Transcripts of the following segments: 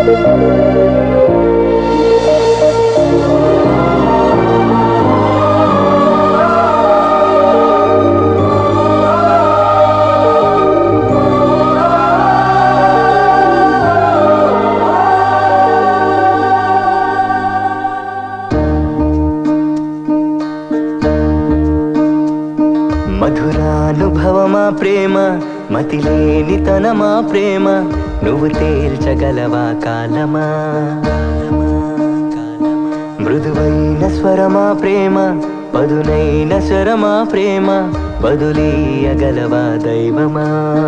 మధురానుభవమా ప్రేమ మతిలేని తనమా ప్రేమ నువ్వు తేల్చగలవా కాలమా మృదువైన స్వరమా ప్రేమ పదునైన స్వరమా ప్రేమ బదులీయగలవా దైవమా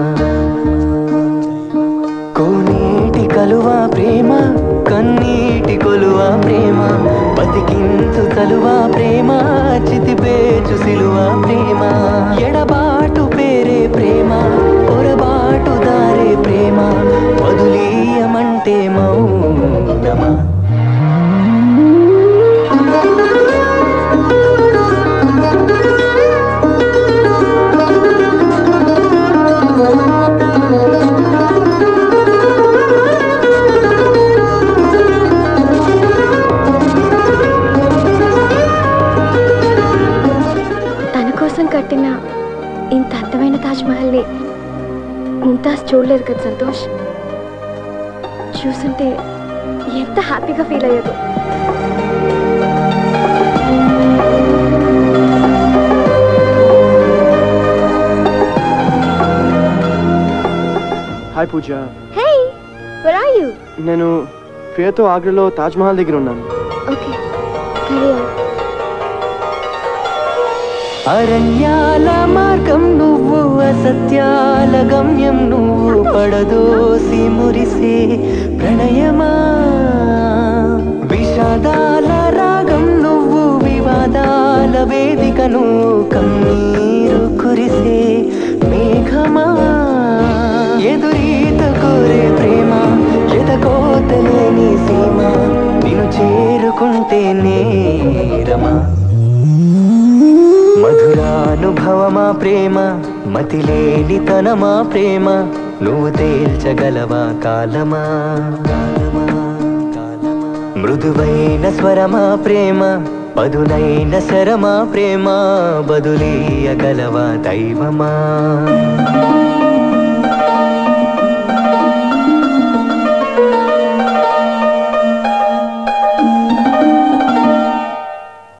కోనేటి కలువా ప్రేమ కన్నీటి కొలువా ప్రేమ బతికించు తలువా ప్రేమ చితిపేచు సిలువా ప్రేమ ఎడబాటు పేరే ప్రేమ పొరబాటు దారే ప్రేమ వదులీయమంటే మౌనమా కట్టిన ఇంత అందమైన తాజ్ మహల్ ని ముంతాజ్ చూడలేదు కదా సంతోష్. చూస్తుంటే ఎంత హ్యాపీగా ఫీల్ అయ్యేదో. Hi Pooja. Hey, where are you? నేను ప్రియతో ఆగ్రాలో తాజ్ మహల్ దగ్గర ఉన్నాను. Okay, carry on. అరణ్యాల మార్గం నువ్వు అసత్యాల గమ్యం నువ్వు పడదోసి మురిసే ప్రణయమా విషాదాల రాగం నువ్వు వివాదాల వేదిక నువ్వు కన్నీరు కురిసే మేఘమా ఎదురీత కోరే ప్రేమ ఎదకోతలేని సీమ నిన్ను చేరుకుంటే నేరమా మధురానుభవమా ప్రేమ మతిలేని తనమా ప్రేమ నువ్వు తేల్చగలవా కాలమా మృదువైన స్వరమా ప్రేమ పదునైన శరమా ప్రేమ బదులీయగలవా దైవమా